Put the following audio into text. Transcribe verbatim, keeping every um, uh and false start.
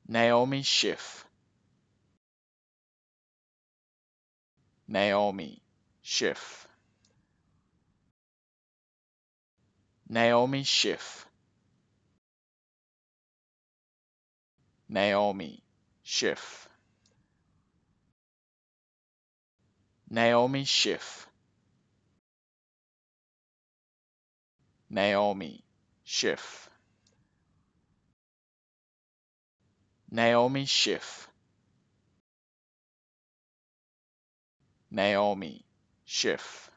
Naomi Schiff. Naomi Schiff. Naomi Schiff. Naomi Schiff. Naomi Schiff. Naomi Schiff. Naomi Schiff. Naomi Schiff.